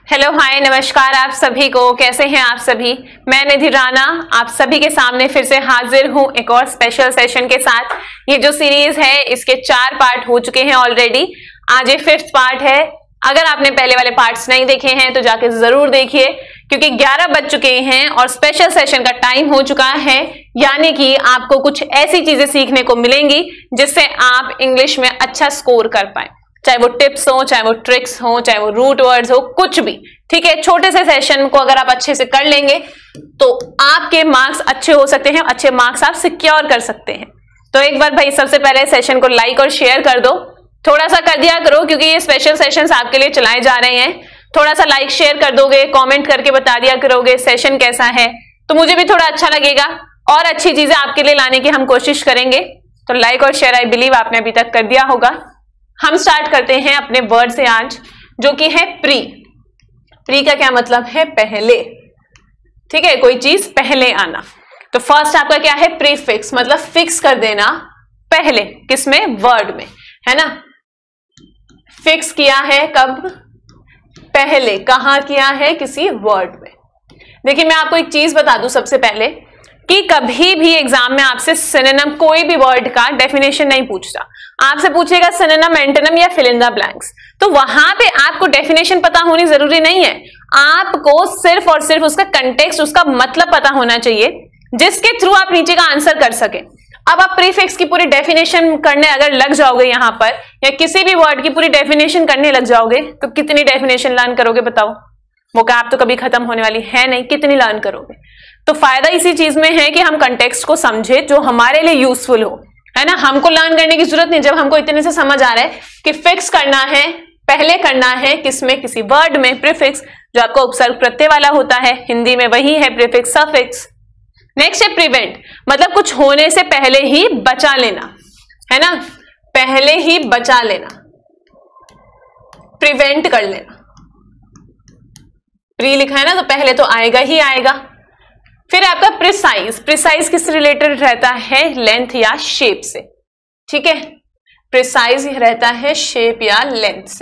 Hello hi नमस्कार आप सभी को, कैसे हैं आप सभी। मैं निधि राणा आप सभी के सामने फिर से हाजिर हूं एक और स्पेशल सेशन के साथ। ये जो सीरीज है इसके 4 पार्ट हो चुके हैं ऑलरेडी, आज ये 5th पार्ट है। अगर आपने पहले वाले पार्ट्स नहीं देखे हैं तो जाके जरूर देखिए, क्योंकि 11 बज चुके हैं और स्पेशल सेशन का टाइम हो चुका है। यानी कि आपको कुछ ऐसी चीजें सीखने को मिलेंगी जिससे आप इंग्लिश में अच्छा स्कोर कर पाए, चाहे वो टिप्स हो, चाहे वो ट्रिक्स हो, चाहे वो रूट वर्ड्स हो, कुछ भी। ठीक है, छोटे से सेशन को अगर आप अच्छे से कर लेंगे तो आपके मार्क्स अच्छे हो सकते हैं, अच्छे मार्क्स आप सिक्योर कर सकते हैं। तो एक बार भाई सबसे पहले सेशन को लाइक और शेयर कर दो, थोड़ा सा कर दिया करो, क्योंकि ये स्पेशल सेशंस आपके लिए चलाए जा रहे हैं। थोड़ा सा लाइक शेयर कर दोगे, कमेंट करके बता दिया करोगे सेशन कैसा है, तो मुझे भी थोड़ा अच्छा लगेगा और अच्छी चीजें आपके लिए लाने की हम कोशिश करेंगे। तो लाइक और शेयर आई बिलीव आपने अभी तक कर दिया होगा। हम स्टार्ट करते हैं अपने वर्ड से आज, जो कि है प्री। प्री का क्या मतलब है? पहले। ठीक है, कोई चीज पहले आना। तो फर्स्ट आपका क्या है? प्रीफिक्स, मतलब फिक्स कर देना पहले। किसमें? वर्ड में, है ना। फिक्स किया है कब? पहले। कहां किया है? किसी वर्ड में। देखिए मैं आपको एक चीज बता दूं सबसे पहले, कि कभी भी एग्जाम में आपसे सिनोनिम, कोई भी वर्ड का डेफिनेशन नहीं पूछता। आपसे पूछेगा सिनोनिम, एंटोनिम या फिल इन द ब्लैंक्स। तो वहां पे आपको डेफिनेशन पता होनी जरूरी नहीं है, आपको सिर्फ और सिर्फ उसका कंटेक्स्ट, उसका मतलब पता होना चाहिए, जिसके थ्रू आप नीचे का आंसर कर सके। अब आप प्रीफिक्स की पूरी डेफिनेशन करने अगर लग जाओगे यहां पर, या किसी भी वर्ड की पूरी डेफिनेशन करने लग जाओगे, तो कितनी डेफिनेशन लर्न करोगे बताओ? वो क्या आप तो कभी खत्म होने वाली है नहीं, कितनी लर्न करोगे? तो फायदा इसी चीज में है कि हम कंटेक्स्ट को समझे जो हमारे लिए यूजफुल हो, है ना। हमको लर्न करने की जरूरत नहीं, जब हमको इतने से समझ आ रहा है कि फिक्स करना है, पहले करना है किसमें? किसी वर्ड में। प्रीफिक्स जो आपका उपसर्ग प्रत्यय वाला होता है, हिंदी में वही है प्रीफिक्स सफिक्स। नेक्स्ट है प्रिवेंट, मतलब कुछ होने से पहले ही बचा लेना, है ना। पहले ही बचा लेना, प्रिवेंट कर लेना। प्री लिखा है ना, तो पहले तो आएगा ही आएगा। फिर आपका प्रिसाइज। प्रिसाइज किससे रिलेटेड रहता है? लेंथ या शेप से। ठीक है, प्रिसाइज रहता है शेप या लेंथ से।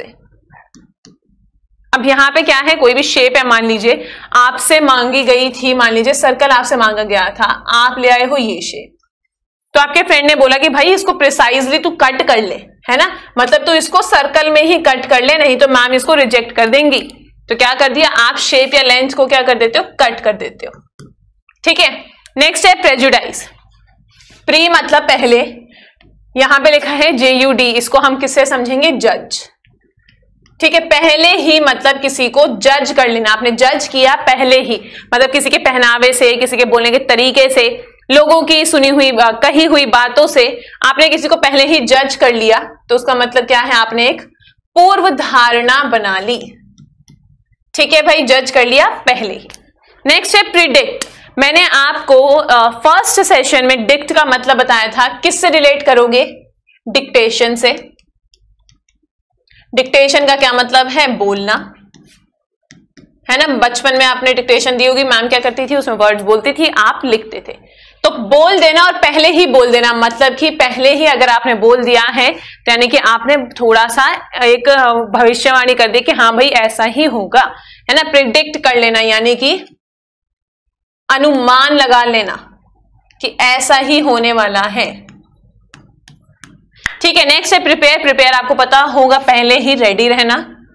अब यहां पे क्या है? कोई भी शेप है, मान लीजिए आपसे मांगी गई थी, मान लीजिए सर्कल आपसे मांगा गया था, आप ले आए हो ये शेप। तो आपके फ्रेंड ने बोला कि भाई इसको प्रिसाइजली तू कट कर ले, है ना, मतलब तू इसको सर्कल में ही कट कर ले, नहीं तो मैम इसको रिजेक्ट कर देंगी। तो क्या कर दिया? आप शेप या लेंथ को क्या कर देते हो? कट कर देते हो। ठीक है, नेक्स्ट है प्रेजुडाइज। प्री मतलब पहले, यहां पे लिखा है JUD, इसको हम किससे समझेंगे? जज। ठीक है, पहले ही मतलब किसी को जज कर लेना, आपने जज किया पहले ही, मतलब किसी के पहनावे से, किसी के बोलने के तरीके से, लोगों की सुनी हुई कही हुई बातों से आपने किसी को पहले ही जज कर लिया, तो उसका मतलब क्या है? आपने एक पूर्व धारणा बना ली। ठीक है भाई, जज कर लिया पहले ही। नेक्स्ट है प्रिडिक्ट। मैंने आपको फर्स्ट सेशन में डिक्ट का मतलब बताया था, किससे रिलेट करोगे? डिक्टेशन से। डिक्टेशन का क्या मतलब है? बोलना, है ना। बचपन में आपने डिक्टेशन दी होगी, मैम क्या करती थी? उसमें वर्ड्स बोलती थी, आप लिखते थे। तो बोल देना और पहले ही बोल देना, मतलब कि पहले ही अगर आपने बोल दिया है तो यानी कि आपने थोड़ा सा एक भविष्यवाणी कर दी कि हाँ भाई ऐसा ही होगा, है ना। प्रिडिक्ट कर लेना यानी कि अनुमान लगा लेना कि ऐसा ही होने वाला है। ठीक है, नेक्स्ट है प्रिपेयर। प्रिपेयर आपको पता होगा, पहले ही रेडी रहना,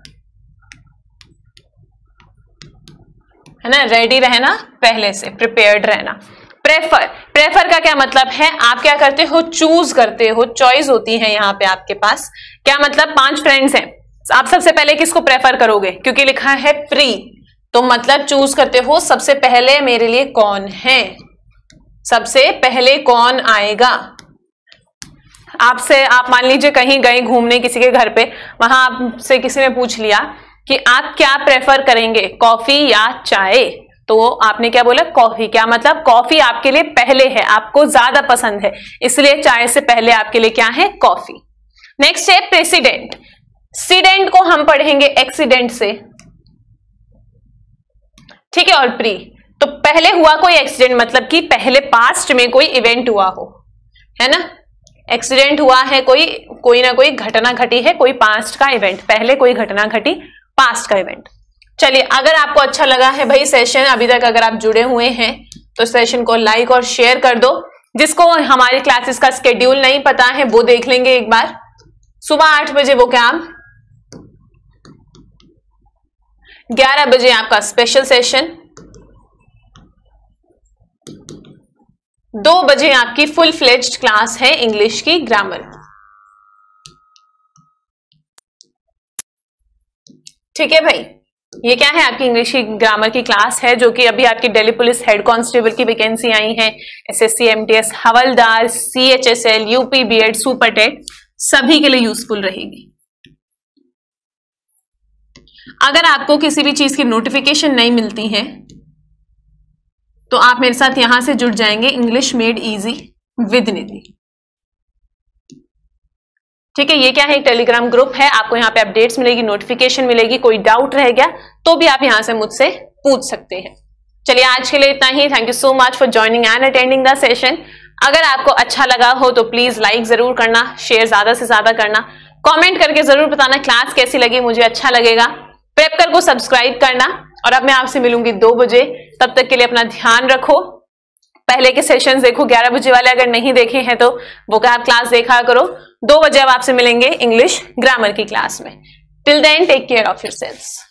है ना, रेडी रहना, पहले से प्रिपेयर्ड रहना। प्रेफर। प्रेफर का क्या मतलब है? आप क्या करते हो? चूज करते हो, चॉइस होती है यहां पे आपके पास। क्या मतलब? 5 फ्रेंड्स हैं, आप सबसे पहले किसको प्रेफर करोगे? क्योंकि लिखा है प्री, तो मतलब चूज करते हो सबसे पहले मेरे लिए कौन है, सबसे पहले कौन आएगा। आपसे, आप मान लीजिए कहीं गए घूमने किसी के घर पे, वहां आपसे किसी ने पूछ लिया कि आप क्या प्रेफर करेंगे, कॉफी या चाय? तो आपने क्या बोला? कॉफी। क्या मतलब? कॉफी आपके लिए पहले है, आपको ज्यादा पसंद है, इसलिए चाय से पहले आपके लिए क्या है? कॉफी। नेक्स्ट है प्रेसिडेंट। सीडेंट को हम पढ़ेंगे एक्सीडेंट से, ठीक है। और प्री, तो पहले हुआ कोई एक्सीडेंट, मतलब कि पहले पास्ट में कोई इवेंट हुआ हो, है ना। एक्सीडेंट हुआ है, कोई ना कोई घटना घटी है, कोई पास्ट का इवेंट, पहले कोई घटना घटी, पास्ट का इवेंट। चलिए, अगर आपको अच्छा लगा है भाई सेशन, अभी तक अगर आप जुड़े हुए हैं तो सेशन को लाइक और शेयर कर दो। जिसको हमारी क्लासेस का स्केड्यूल नहीं पता है वो देख लेंगे एक बार। सुबह 8 बजे वोकैब, 11 बजे आपका स्पेशल सेशन, 2 बजे आपकी फुल फ्लेज्ड क्लास है इंग्लिश की ग्रामर। ठीक है भाई, ये क्या है आपकी इंग्लिश की ग्रामर की क्लास है जो कि अभी आपकी दिल्ली पुलिस हेड कांस्टेबल की वैकेंसी आई है, एसएससी एमटीएस हवलदार, सीएचएसएल, यूपी बीएड, सुपरटेट सभी के लिए यूजफुल रहेगी। अगर आपको किसी भी चीज की नोटिफिकेशन नहीं मिलती है तो आप मेरे साथ यहां से जुड़ जाएंगे, English made easy with Nidhi. ठीक है, ये क्या है, एक टेलीग्राम ग्रुप है, आपको यहाँ पे अपडेट्स मिलेगी, नोटिफिकेशन मिलेगी। कोई डाउट रह गया तो भी आप यहां से मुझसे पूछ सकते हैं। चलिए, आज के लिए इतना ही। Thank you so much for joining and attending the session. अगर आपको अच्छा लगा हो तो प्लीज लाइक जरूर करना, शेयर ज्यादा से ज्यादा करना, कमेंट करके जरूर बताना क्लास कैसी लगी, मुझे अच्छा लगेगा। प्रेपकर को सब्सक्राइब करना और अब मैं आपसे मिलूंगी 2 बजे। तब तक के लिए अपना ध्यान रखो। पहले के सेशंस देखो, 11 बजे वाले अगर नहीं देखे हैं तो वो आप क्लास देखा करो। 2 बजे अब आपसे मिलेंगे इंग्लिश ग्रामर की क्लास में। Till then take care of yourselves.